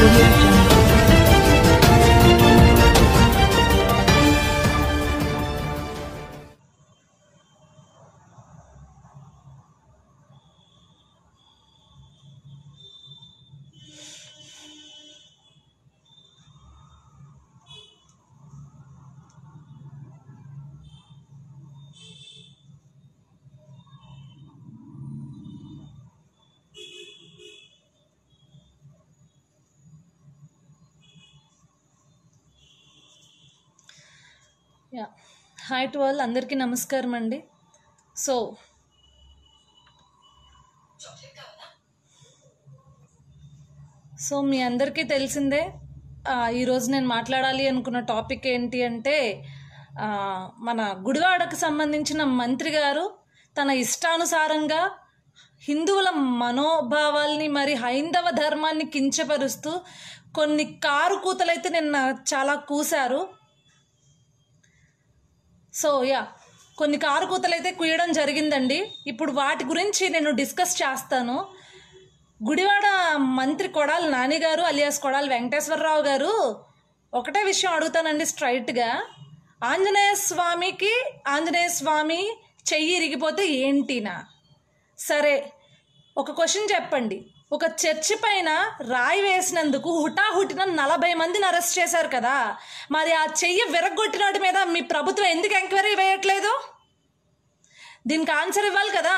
Audio Jungle. Hi to all, అందరికీ నమస్కారం అండి. సో మీ అందరికీ తెలిసిందే, ఈరోజు నేను మాట్లాడాలి అనుకున్న టాపిక్ ఏంటి అంటే, మన గుడివాడకు సంబంధించిన మంత్రి గారు తన ఇష్టానుసారంగా హిందువుల మనోభావాల్ని మరి హైందవ ధర్మాన్ని కించపరుస్తూ కొన్ని కారు కూతలైతే నిన్న చాలా కూశారు. కొన్ని కారు కూతలైతే కుయ్యడం జరిగిందండి. ఇప్పుడు వాటి గురించి నేను డిస్కస్ చేస్తాను. గుడివాడ మంత్రి కొడాలి నాని గారు అలియాస్ కొడాలి వెంకటేశ్వరరావు గారు ఒకటే విషయం అడుగుతానండి స్ట్రైట్గా. ఆంజనేయ స్వామి చెయ్యి ఇరిగిపోతే ఏంటినా సరే, ఒక క్వశ్చన్ చెప్పండి. ఒక చర్చి పైన రాయి వేసినందుకు హుటాహుటిన 40 మందిని అరెస్ట్ చేశారు కదా, మరి ఆ చెయ్యి విరగొట్టినోటి మీద మీ ప్రభుత్వం ఎందుకు ఎంక్వైరీ వేయట్లేదు? దీనికి ఆన్సర్ ఇవ్వాలి కదా.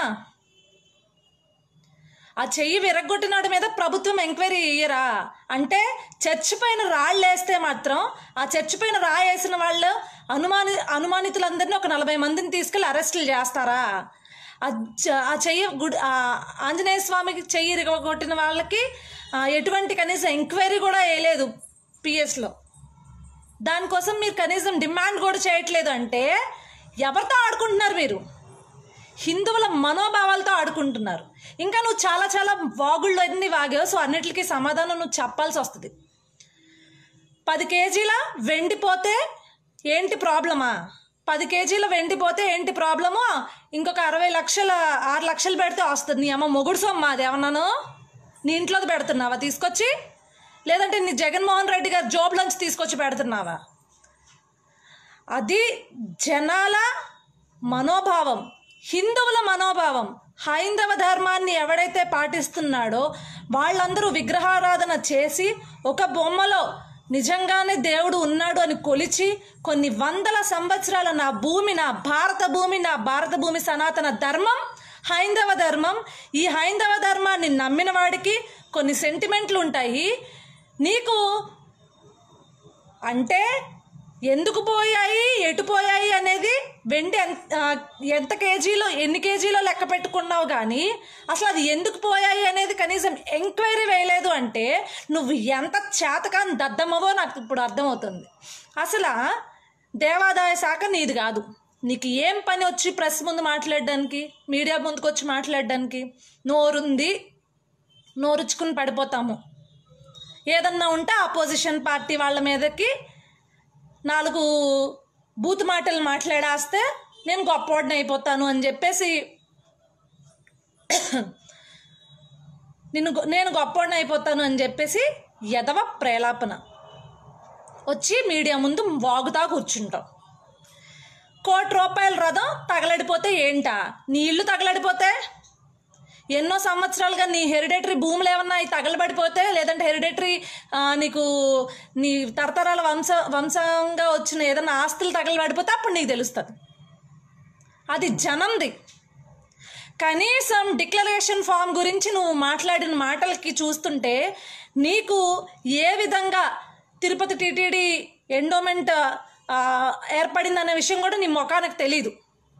ఆ చెయ్యి విరగొట్టినోటి మీద ప్రభుత్వం ఎంక్వైరీ చేయరా? అంటే చర్చి పైన రాళ్ళు వేస్తే మాత్రం ఆ చర్చి పైన రాయి వేసిన వాళ్ళు అనుమానితులందరినీ ఒక 40 మందిని తీసుకెళ్ళి అరెస్టులు చేస్తారా? ఆ చెయ్యి ఆంజనేయ స్వామికి చెయ్యి ఇరగొట్టిన వాళ్ళకి ఎటువంటి కనీసం ఎంక్వైరీ కూడా వేయలేదు పిఎస్లో. దానికోసం మీరు కనీసం డిమాండ్ కూడా చేయట్లేదు అంటే ఎవరితో ఆడుకుంటున్నారు మీరు? హిందువుల మనోభావాలతో ఆడుకుంటున్నారు. ఇంకా నువ్వు చాలా చాలా వాగుళ్ళు అన్ని వాగావు. సో అన్నిటికీ సమాధానం నువ్వు చెప్పాల్సి వస్తుంది. 10 కేజీల వెండిపోతే ఏంటి ప్రాబ్లమా? 10 కేజీల వెండిపోతే ఏంటి ప్రాబ్లము? ఇంకొక 6 లక్షలు పెడితే వస్తుంది. నీ అమ్మ మొగుడు సొమ్మ అది ఏమన్నాను? నీ ఇంట్లోకి పెడుతున్నావా తీసుకొచ్చి? లేదంటే నీ జగన్మోహన్ రెడ్డి గారు జోబులోంచి తీసుకొచ్చి పెడుతున్నావా? అది జనాల మనోభావం, హిందువుల మనోభావం. హైందవ ధర్మాన్ని ఎవడైతే పాటిస్తున్నాడో వాళ్ళందరూ విగ్రహారాధన చేసి ఒక బొమ్మలో నిజంగానే దేవుడు ఉన్నాడు అని కొలిచి కొన్ని వందల సంవత్సరాల నా భారత భూమి సనాతన ధర్మం హైందవ ధర్మం. ఈ హైందవ ధర్మాన్ని నమ్మిన వాడికి కొన్ని సెంటిమెంట్లు ఉంటాయి. నీకు అంటే ఎందుకు పోయాయి, ఎటు పోయాయి అనేది వెండి ఎంత కేజీలో ఎన్ని కేజీలో లెక్క పెట్టుకున్నావు, కానీ అసలు అది ఎందుకు పోయాయి అనేది కనీసం ఎంక్వైరీ వేయలేదు అంటే నువ్వు ఎంత చేతకాని దద్దమ్మవో నాకు ఇప్పుడు అర్థమవుతుంది. అసలు దేవాదాయ శాఖ నీది కాదు. నీకు ఏం పని వచ్చి ప్రెస్ ముందు మాట్లాడడానికి, మీడియా ముందుకు వచ్చి మాట్లాడడానికి? నోరుంది, నోరుచ్చుకుని పడిపోతాము. ఏదన్నా ఉంటే ఆపోజిషన్ పార్టీ వాళ్ళ మీదకి 4 బూతు మాటలు మాట్లాడేస్తే నేను గొప్పవాడిని అయిపోతాను అని చెప్పేసి నేను గొప్పవాడిని అయిపోతాను అని చెప్పేసి ఎదవ ప్రేలాపన వచ్చి మీడియా ముందు వాగుతా కూర్చుంటాం. ₹1 కోటి రథం తగలడిపోతే ఏంటా? నీ ఇల్లు తగలడిపోతే, ఎన్నో సంవత్సరాలుగా నీ హెరిడేటరీ భూములు ఏమన్నా తగలబడిపోతే, లేదంటే హెరిడేటరీ నీకు నీ తరతరాల వంశంగా వచ్చిన ఏదన్నా ఆస్తులు తగలబడిపోతే అప్పుడు నీకు తెలుస్తుంది. అది జనంది. కనీసం డిక్లరేషన్ ఫామ్ గురించి నువ్వు మాట్లాడిన మాటలకి చూస్తుంటే నీకు ఏ విధంగా తిరుపతి టీటీడీ ఎండోమెంట్ ఏర్పడిందనే విషయం కూడా నీ ముఖానికి తెలీదు.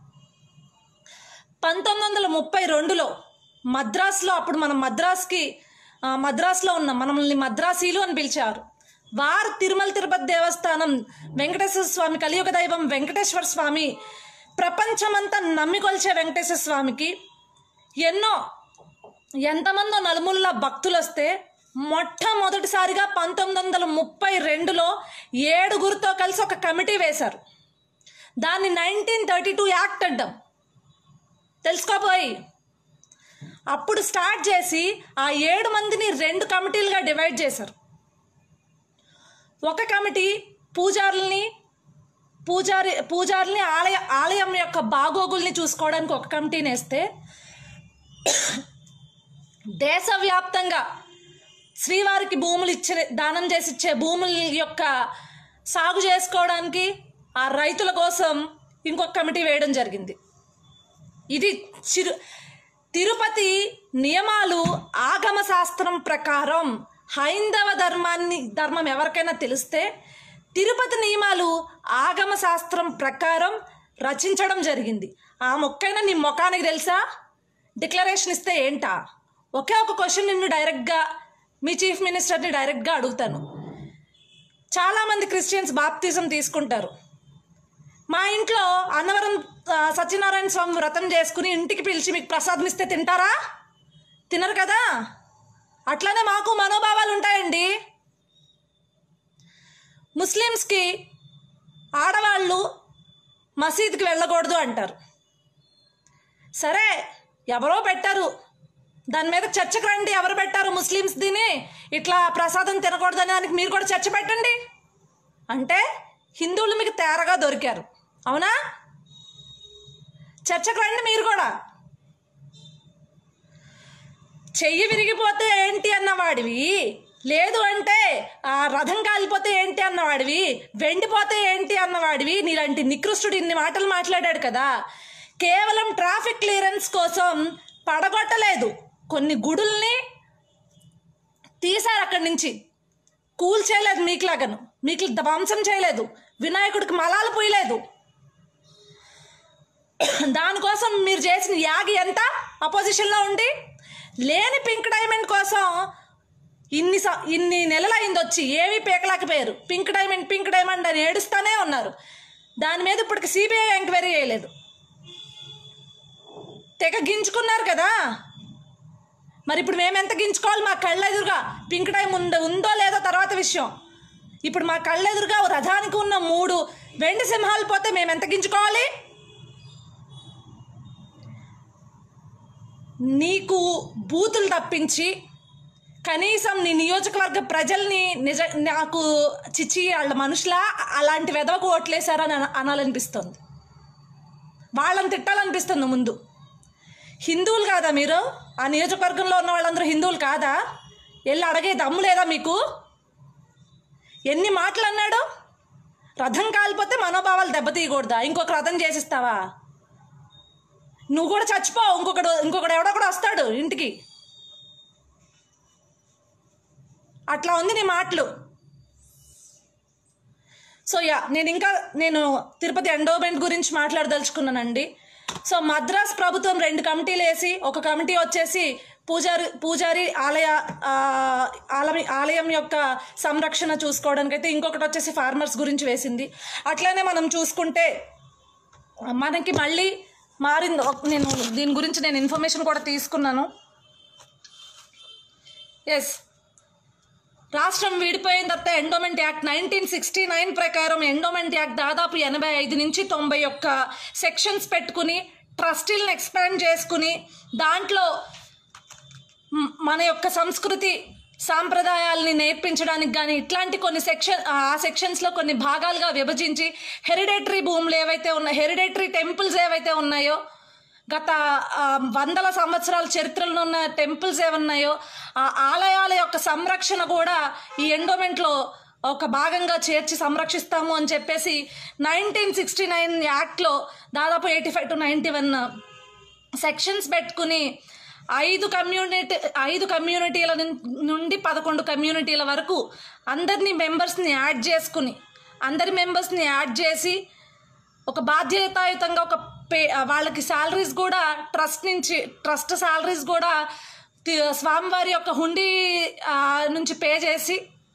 1932లో మద్రాసులో, అప్పుడు మనం మద్రాసులో ఉన్నాం, మనల్ని మద్రాసీలు అని పిలిచారు. వారు తిరుమల తిరుపతి దేవస్థానం వెంకటేశ్వర స్వామి, కలియుగ దైవం వెంకటేశ్వర స్వామి, ప్రపంచమంతా నమ్మికొల్చే వెంకటేశ్వర స్వామికి ఎంతమందో నలుమూలల భక్తులు వస్తే మొట్టమొదటిసారిగా 1932లో 7గురితో కలిసి ఒక కమిటీ వేశారు. దాన్ని 1932 యాక్ట్ అంటాం. తెలుసుకోపోయి అప్పుడు స్టార్ట్ చేసి ఆ 7 మందిని 2 కమిటీలుగా డివైడ్ చేశారు. ఒక కమిటీ పూజారుల్ని ఆలయం యొక్క బాగోగుల్ని చూసుకోవడానికి ఒక కమిటీని వేస్తే, దేశవ్యాప్తంగా శ్రీవారికి భూములు దానం చేసి ఇచ్చే భూముల యొక్క సాగు చేసుకోవడానికి ఆ రైతుల కోసం ఇంకొక కమిటీ వేయడం జరిగింది. ఇది తిరుపతి నియమాలు ఆగమ శాస్త్రం ప్రకారం, హైందవ ధర్మం ఎవరికైనా తెలిస్తే తిరుపతి నియమాలు ఆగమ శాస్త్రం ప్రకారం రచించడం జరిగింది. ఆ మొక్కైనా నీ ముఖానికి తెలుసా? డిక్లరేషన్ ఇస్తే ఏంటా? ఒకే ఒక క్వశ్చన్ నిన్ను డైరెక్ట్గా, మీ చీఫ్ మినిస్టర్ని డైరెక్ట్గా అడుగుతాను. చాలామంది క్రిస్టియన్స్ బాప్తిజం తీసుకుంటారు. మా ఇంట్లో అన్నవరం సత్యనారాయణ స్వామి వ్రతం చేసుకుని ఇంటికి పిలిచి మీకు ప్రసాదం ఇస్తే తింటారా? తినరు కదా. అట్లనే మాకు మనోభావాలు ఉంటాయండి. ముస్లిమ్స్కి ఆడవాళ్ళు మసీదుకి వెళ్ళకూడదు అంటారు. సరే, ఎవరో పెట్టారు, దాని మీద చర్చకు రండి. ఎవరు పెట్టారు ముస్లిమ్స్ దీన్ని ఇట్లా ప్రసాదం తినకూడదు అనే దానికి మీరు కూడా చర్చ పెట్టండి. అంటే హిందువులు మీకు తేరగా దొరికారు, అవునా? చర్చకు రండి మీరు కూడా. చెయ్యి విరిగిపోతే ఏంటి అన్నవాడివి, లేదు అంటే ఆ రథం కాలిపోతే ఏంటి అన్నవాడివి, వెండిపోతే ఏంటి అన్నవాడివి, నీలాంటి నికృష్టుడు ఇన్ని మాటలు మాట్లాడాడు కదా. కేవలం ట్రాఫిక్ క్లియరెన్స్ కోసం పడగొట్టలేదు, కొన్ని గుడుల్ని తీశారు అక్కడి నుంచి, కూల్ చేయలేదు, మీకు ధ్వంసం చేయలేదు, వినాయకుడికి మలాలు పోయలేదు. దానికోసం మీరు చేసిన యాగి ఎంత అపోజిషన్లో ఉండి, లేని పింక్ డైమండ్ కోసం ఇన్ని నెలలు అయింది వచ్చి ఏమీ పీకలేకపోయారు. పింక్ డైమండ్ అని ఏడుస్తూనే ఉన్నారు. దాని మీద ఇప్పటికి సిబిఐ ఎంక్వైరీ చేయలేదు. తెగ గించుకున్నారు కదా. మరి ఇప్పుడు మేము ఎంత గించుకోవాలి? మా కళ్ళెదురుగా పింక్ డైమండ్ ఉందో లేదో తర్వాత విషయం. ఇప్పుడు మా కళ్ళెదురుగా రథానికి ఉన్న 3 వెండి సింహాలు పోతే మేము ఎంత గించుకోవాలి? నీకు బూతులు తప్పించి కనీసం నీ నియోజకవర్గ ప్రజల్ని నాకు చిచ్చి వాళ్ళ మనుషులా అలాంటి వెదవకు ఓట్లేశారని అనాలనిపిస్తుంది, వాళ్ళని తిట్టాలనిపిస్తుంది. ముందు హిందువులు కాదా మీరు? ఆ నియోజకవర్గంలో ఉన్న వాళ్ళందరూ హిందువులు కాదా? వెళ్ళి అడిగే దమ్ము లేదా మీకు? ఎన్ని మాటలు అన్నాడు? రథం కాలిపోతే మనోభావాలు దెబ్బతీయకూడదా? ఇంకొక రథం చేసిస్తావా? నువ్వు కూడా చచ్చిపో, ఇంకొకడు ఎవడో కూడా వస్తాడు ఇంటికి. అట్లా ఉంది నీ మాటలు. సో నేను తిరుపతి ఎండోమెంట్ గురించి మాట్లాడదలుచుకున్నానండి. సో మద్రాస్ ప్రభుత్వం 2 కమిటీలు వేసి, ఒక కమిటీ వచ్చేసి పూజారి ఆలయం యొక్క సంరక్షణ చూసుకోవడానికి అయితే, ఇంకొకటి వచ్చేసి ఫార్మర్స్ గురించి వేసింది. అట్లనే మనం చూసుకుంటే మనకి మళ్ళీ మారింది. నేను దీని గురించి ఇన్ఫర్మేషన్ కూడా తీసుకున్నాను. రాష్ట్రం విడిపోయిన తర్వాత ఎండోమెంట్ యాక్ట్ 1969 ప్రకారం ఎండోమెంట్ యాక్ట్ దాదాపు 85 నుంచి 91 సెక్షన్స్ పెట్టుకుని ట్రస్టీలను ఎక్స్పాండ్ చేసుకుని దాంట్లో మన యొక్క సంస్కృతి సాంప్రదాయాలని నేర్పించడానికి కానీ ఇట్లాంటి కొన్ని సెక్షన్స్లో కొన్ని భాగాలుగా విభజించి హెరిడేటరీ భూములు ఏవైతే ఉన్నాయో, హెరిడేటరీ టెంపుల్స్ ఏవైతే ఉన్నాయో, గత వందల సంవత్సరాల చరిత్రలో ఉన్న టెంపుల్స్ ఏమన్నాయో ఆ ఆలయాల యొక్క సంరక్షణ కూడా ఈ ఎండోమెంట్లో ఒక భాగంగా చేర్చి సంరక్షిస్తాము అని చెప్పేసి 1969 యాక్ట్లో దాదాపు 85 to 91 సెక్షన్స్ పెట్టుకుని 5 కమ్యూనిటీల నుండి 11 కమ్యూనిటీల వరకు అందరి మెంబర్స్ని యాడ్ చేసి ఒక బాధ్యతాయుతంగా వాళ్ళకి శాలరీస్ కూడా ట్రస్ట్ శాలరీస్ కూడా స్వామివారి యొక్క హుండీ నుంచి పే చేసి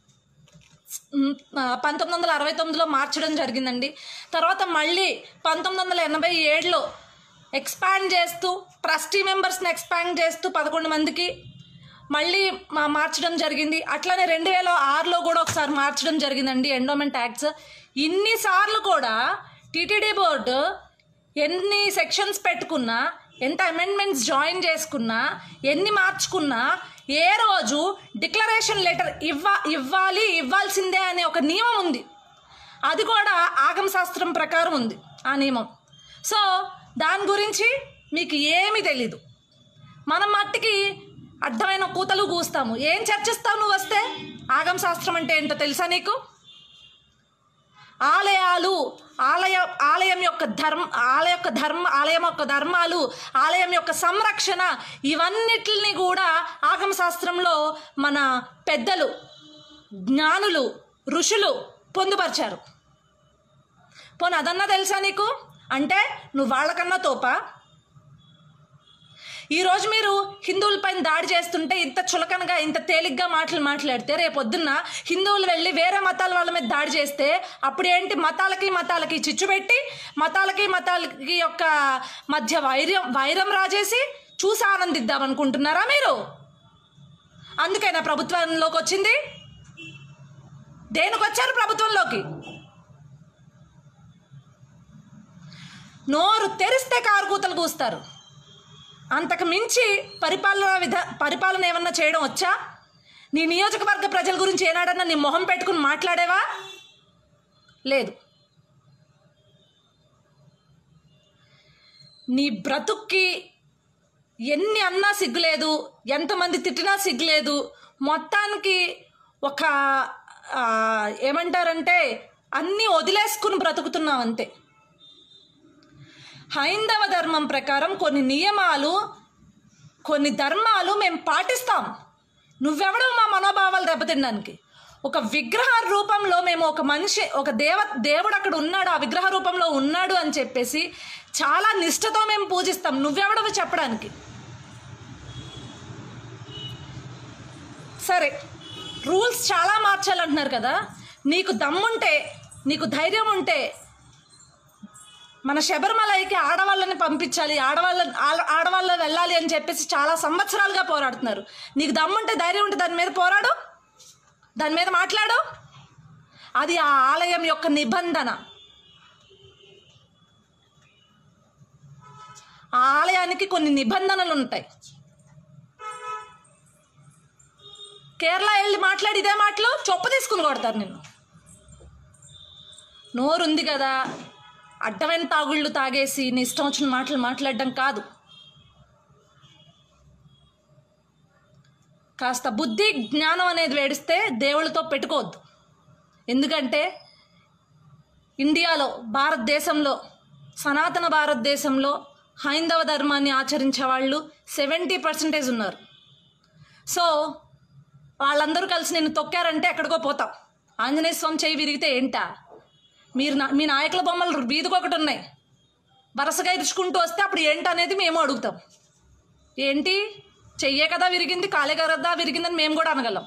1969లో మార్చడం జరిగిందండి. తర్వాత మళ్ళీ 1987లో ఎక్స్పాండ్ చేస్తూ ట్రస్టీ మెంబర్స్ని ఎక్స్పాండ్ చేస్తూ 11 మందికి మళ్ళీ మార్చడం జరిగింది. అట్లానే 2006లో కూడా ఒకసారి మార్చడం జరిగిందండి ఎండోమెంట్ యాక్ట్స్. ఇన్నిసార్లు కూడా టీటీడీ బోర్డు ఎన్ని సెక్షన్స్ పెట్టుకున్నా ఎంత అమెండ్మెంట్స్ జాయిన్ చేసుకున్నా, ఎన్ని మార్చుకున్నా, ఏ రోజు డిక్లరేషన్ లెటర్ ఇవ్వాల్సిందే అనే ఒక నియమం ఉంది. అది కూడా ఆగమ శాస్త్రం ప్రకారం ఉంది ఆ నియమం. సో దాని గురించి మీకు ఏమీ తెలీదు. మనం మట్టికి అడ్డమైన కూతలు కూస్తాము. ఏం చర్చిస్తావు నువ్వు వస్తే? ఆగమ శాస్త్రం అంటే ఏంటో తెలుసా నీకు? ఆలయం యొక్క ధర్మాలు, ఆలయం యొక్క సంరక్షణ, ఇవన్నిటిని కూడా ఆగమ శాస్త్రంలో మన పెద్దలు, జ్ఞానులు, ఋషులు పొందుపరిచారు. పోనీ అదన్నా తెలుసా నీకు? అంటే నువ్వు వాళ్ళకన్నా తోపా? ఈరోజు మీరు హిందువులపైన దాడి చేస్తుంటే ఇంత చులకనగా, ఇంత తేలిగ్గా మాట్లాడితే, రేపొద్దున్న హిందువులు వెళ్ళి వేరే మతాల వాళ్ళ మీద దాడి చేస్తే అప్పుడు ఏంటి? మతాలకి చిచ్చు పెట్టి, మతాలకి యొక్క మధ్య వైరం రాజేసి చూసి ఆనందిద్దాం అనుకుంటున్నారా మీరు? అందుకైనా ప్రభుత్వంలోకి వచ్చింది? దేనికి వచ్చారు ప్రభుత్వంలోకి? నోరు తెరిస్తే కారుకూతలు కూస్తారు. అంతకు మించి పరిపాలన ఏమన్నా చేయడం వచ్చా? నీ నియోజకవర్గ ప్రజల గురించి ఏనాడన్నా నీ మొహం పెట్టుకుని మాట్లాడేవా? లేదు. నీ బ్రతుక్కి ఎన్ని అన్నా సిగ్గులేదు, ఎంతమంది తిట్టినా సిగ్గులేదు. మొత్తానికి ఒక ఏమంటారంటే అన్నీ వదిలేసుకుని బ్రతుకుతున్నావు అంతే. హైందవ ధర్మం ప్రకారం కొన్ని నియమాలు, కొన్ని ధర్మాలు మేము పాటిస్తాం. నువ్వెవడో మా మనోభావాలు దెబ్బతినడానికి? ఒక విగ్రహ రూపంలో మేము ఒక మనిషి, ఒక దేవుడు అక్కడ ఉన్నాడు, ఆ విగ్రహ రూపంలో ఉన్నాడు అని చెప్పేసి చాలా నిష్ఠతో మేము పూజిస్తాం. నువ్వెవడో చెప్పడానికి? సరే, రూల్స్ చాలా మార్చాలంటున్నారు కదా. నీకు దమ్ముంటే, నీకు ధైర్యం ఉంటే మన శబరిమలైకి ఆడవాళ్ళని పంపించాలి, ఆడవాళ్ళ వెళ్ళాలి అని చెప్పేసి చాలా సంవత్సరాలుగా పోరాడుతున్నారు. నీకు దమ్ముంటే, ధైర్యం ఉంటే దాని మీద పోరాడు, దాని మీద మాట్లాడు. అది ఆ ఆలయం యొక్క నిబంధన. ఆ ఆలయానికి కొన్ని నిబంధనలు ఉంటాయి. కేరళ వెళ్ళి మాట్లాడి ఇదే మాటలు చొప్పు తీసుకుని కొడతారు నిన్ను. నోరుంది కదా, అడ్డమైన తాగుళ్ళు తాగేసి నీ ఇష్టం వచ్చిన మాటలు మాట్లాడడం కాదు. కాస్త బుద్ధి జ్ఞానం అనేది వేడిస్తే దేవుళ్ళతో పెట్టుకోవద్దు. ఎందుకంటే ఇండియాలో, భారతదేశంలో, సనాతన భారతదేశంలో హైందవ ధర్మాన్ని ఆచరించే వాళ్ళు 70% ఉన్నారు. సో వాళ్ళందరూ కలిసి నిన్ను తొక్కారంటే ఎక్కడికో పోతాం. ఆంజనేయ స్వామి చేయి విరిగితే ఏంటా? మీ నాయకుల బొమ్మలు వీధికొకటి ఉన్నాయి, వరుసగా ఇరుచుకుంటూ వస్తే అప్పుడు ఏంటనేది మేము అడుగుతాం. ఏంటి? చెయ్యే కదా విరిగింది, కాలే కదా విరిగిందని మేము కూడా అనగలం.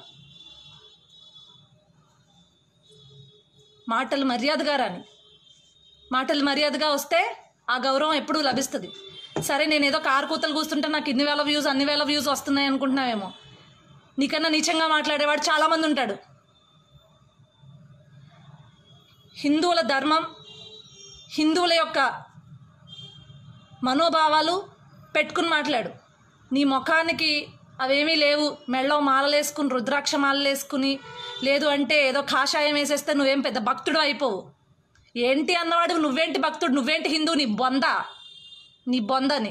మాటలు మర్యాదగా రాని, మాటలు మర్యాదగా వస్తే ఆ గౌరవం ఎప్పుడూ లభిస్తుంది. సరే, నేను ఏదో కారు కూతలు కూస్తుంటే నాకు ఇన్ని వేల వ్యూస్, అన్ని వేల వ్యూస్ వస్తున్నాయి అనుకుంటున్నావేమో. నీకన్నా నీచంగా మాట్లాడేవాడు చాలామంది ఉంటాడు. హిందువుల ధర్మం, హిందువుల యొక్క మనోభావాలు పెట్టుకుని మాట్లాడు. నీ ముఖానికి అవేమీ లేవు. మెళ్ళో మాలలు వేసుకుని, రుద్రాక్ష మాలలు వేసుకుని, లేదు అంటే ఏదో కాషాయం వేసేస్తే నువ్వేం పెద్ద భక్తుడు అయిపోవు. ఏంటి అన్నవాడు నువ్వేంటి భక్తుడు, నువ్వేంటి హిందువు? నీ బొందని.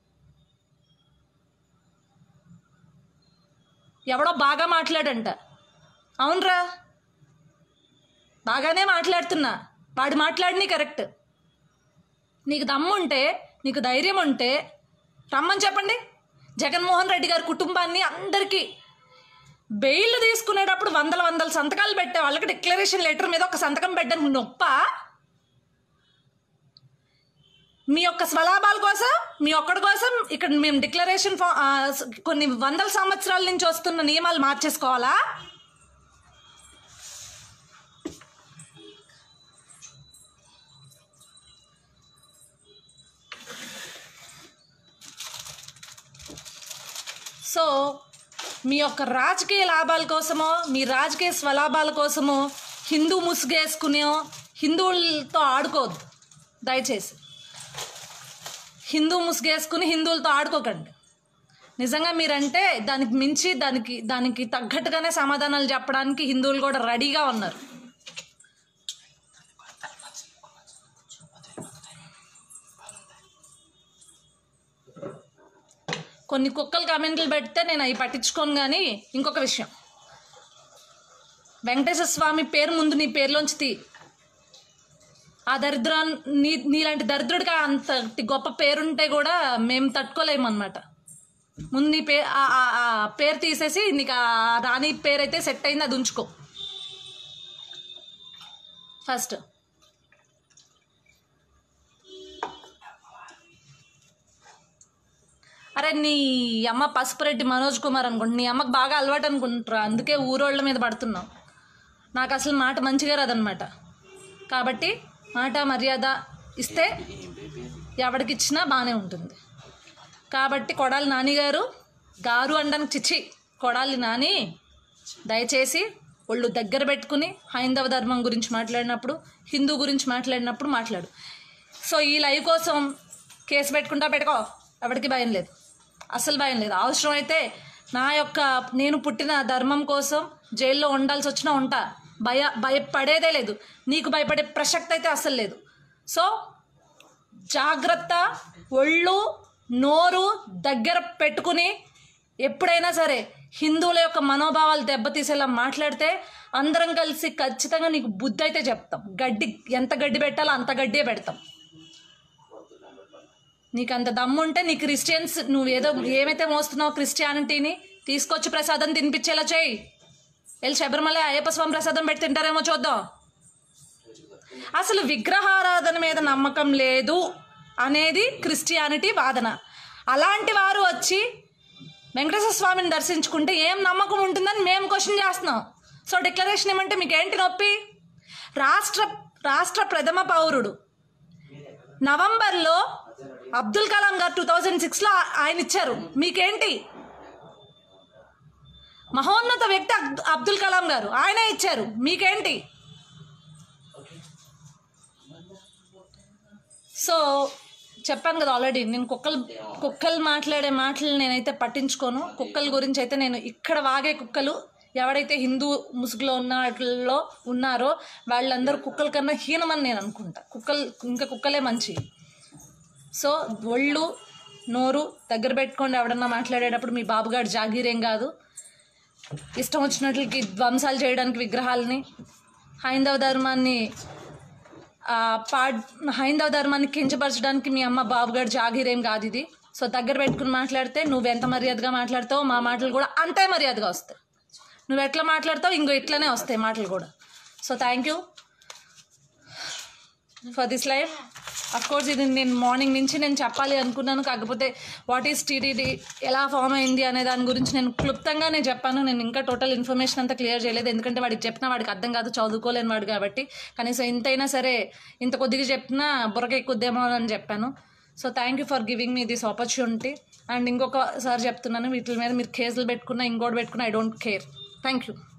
ఎవడో బాగా మాట్లాడంట. అవునరా, బాగానే మాట్లాడుతున్నా, వాడు మాట్లాడిని కరెక్ట్. నీకు దమ్ముంటే, నీకు ధైర్యం ఉంటే రమ్మని చెప్పండి. జగన్మోహన్ రెడ్డి గారి కుటుంబాన్ని అందరికీ బెయిల్ తీసుకునేటప్పుడు వందల సంతకాలు పెట్టే వాళ్ళకి డిక్లరేషన్ లెటర్ మీద ఒక సంతకం పెట్టడానికి నొప్ప? మీ యొక్క స్వలాభాల కోసం, మీ ఒక్కడి కోసం ఇక్కడ మేము డిక్లరేషన్ కొన్ని వందల సంవత్సరాల నుంచి వస్తున్న నియమాలు మార్చేసుకోవాలా? సో మీ యొక్క రాజకీయ లాభాల కోసమో, మీ రాజకీయ స్వలాభాల కోసమో హిందూ ముసుగేసుకునే హిందువులతో ఆడుకోవద్దు దయచేసి. హిందూ ముసుగేసుకుని హిందువులతో ఆడుకోకండి. నిజంగా మీరంటే దానికి మించి దానికి తగ్గట్టుగానే సమాధానాలు చెప్పడానికి హిందువులు కూడా రెడీగా ఉన్నారు. కొన్ని కుక్కలు కమెంట్లు పెడితే నేను అవి పట్టించుకోను. కానీ ఇంకొక విషయం, వెంకటేశ్వర స్వామి పేరు ముందు నీ పేరులోంచి తీ. ఆ దరిద్రాన్ని నీలాంటి దరిద్రుడికి అంత గొప్ప పేరుంటే కూడా మేము తట్టుకోలేమన్నమాట. ముందు నీ పేరు తీసేసి నీకు ఆ రాణి పేరు అయితే సెట్ అయింది, అది ఉంచుకో ఫస్ట్. అరే నీ అమ్మ పసుపురెడ్డి మనోజ్ కుమార్ అనుకుంటా, నీ అమ్మకు బాగా అలవాటు అనుకుంటారా, అందుకే ఊరోళ్ళ మీద పడుతున్నావు. నాకు అసలు మాట మంచిగా రాదనమాట. కాబట్టి మాట మర్యాద ఇస్తే ఎవడికిచ్చినా బాగానే ఉంటుంది. కాబట్టి కొడాలి నానిగారు గారు అనడానికి చిచ్చి, కొడాలి నాని దయచేసి ఒళ్ళు దగ్గర పెట్టుకుని హైందవ ధర్మం గురించి మాట్లాడినప్పుడు, హిందూ గురించి మాట్లాడినప్పుడు మాట్లాడు. సో ఈ లైవ్ కోసం కేసు పెట్టుకుంటా పెట్టుకో, ఎవరికి భయం లేదు, అసలు భయం లేదు. అవసరమైతే నేను పుట్టిన ధర్మం కోసం జైల్లో ఉండాల్సి వచ్చినా ఉంటా, భయపడేదే లేదు. నీకు భయపడే ప్రసక్తి అయితే అసలు లేదు. సో జాగ్రత్త, ఒళ్ళు నోరు దగ్గర పెట్టుకుని ఎప్పుడైనా సరే హిందువుల యొక్క మనోభావాలు దెబ్బతీసేలా మాట్లాడితే అందరం కలిసి ఖచ్చితంగా నీకు బుద్ధి అయితే చెప్తాం. ఎంత గడ్డి పెట్టాలో అంత గడ్డే పెడతాం. నీకు అంత దమ్ముంటే నీ క్రిస్టియన్స్, నువ్వేదో ఏమైతే మోస్తున్నావో క్రిస్టియానిటీని తీసుకొచ్చి ప్రసాదం తినిపించేలా చేయి. వెళ్ళి శబరిమల అయ్యప్ప స్వామి ప్రసాదం పెట్టి తింటారేమో చూద్దాం. అసలు విగ్రహారాధన మీద నమ్మకం లేదు అనేది క్రిస్టియానిటీ వాదన. అలాంటి వారు వచ్చి వెంకటేశ్వర స్వామిని దర్శించుకుంటే ఏం నమ్మకం ఉంటుందని మేము క్వశ్చన్ చేస్తున్నాం. సో డిక్లరేషన్ ఏమంటే మీకేంటి నొప్పి? రాష్ట్ర ప్రథమ పౌరుడు నవంబర్లో అబ్దుల్ కలాం గారు 2006లో ఆయన ఇచ్చారు. మీకేంటి? మహోన్నత వ్యక్తి అబ్దుల్ కలాం గారు, ఆయనే ఇచ్చారు, మీకేంటి? సో చెప్పాను కదా ఆల్రెడీ, నేను కుక్కలు మాట్లాడే మాటలు నేనైతే పట్టించుకోను. కుక్కల గురించి అయితే నేను ఇక్కడ వాగే కుక్కలు ఎవడైతే హిందూ ముసుగులో ఉన్నట్లో ఉన్నారో వాళ్ళందరూ కుక్కల కన్నా హీనమని నేను అనుకుంటా. కుక్కలే మంచి. సో ఒళ్ళు నోరు దగ్గర పెట్టుకోండి. ఎవడన్నా మాట్లాడేటప్పుడు మీ బాబుగాడు జాగీరేం కాదు. ఇష్టం వచ్చినట్లకి ధ్వంసాలు చేయడానికి విగ్రహాలని, హైందవ ధర్మాన్ని కించపరచడానికి మీ అమ్మ బాబుగాడు జాగీరేం కాదు ఇది. సో దగ్గర పెట్టుకుని మాట్లాడితే నువ్వు ఎంత మర్యాదగా మాట్లాడతావో మా మాటలు కూడా అంతే మర్యాదగా వస్తాయి. నువ్వు ఎట్లా మాట్లాడతావు ఇంకో ఇట్లనే వస్తాయి మాటలు కూడా. So thank you for this live. Of course ఇది నేను మార్నింగ్ నుంచి నేను చెప్పాలి అనుకున్నాను, కాకపోతే వాట్ ఈస్ టీటీడీ, ఎలా ఫామ్ అయింది అనే దాని గురించి నేను క్లుప్తంగానే చెప్పాను. నేను ఇంకా టోటల్ ఇన్ఫర్మేషన్ అంతా క్లియర్ చేయలేదు, ఎందుకంటే వాడికి చెప్పినా వాడికి అర్థం కాదు, చదువుకోలేని వాడు కాబట్టి. కనీసం ఇంతైనా సరే ఇంత కొద్దిగా చెప్పినా బుర్రకి ఎక్కుద్దేమో అని చెప్పాను. So thank you for giving me this opportunity. And ఇంకొకసారి చెప్తున్నాను, వీటి మీద మీరు కేసులు పెట్టుకున్నా ఇంకోటి పెట్టుకున్నా I don't care. Thank you.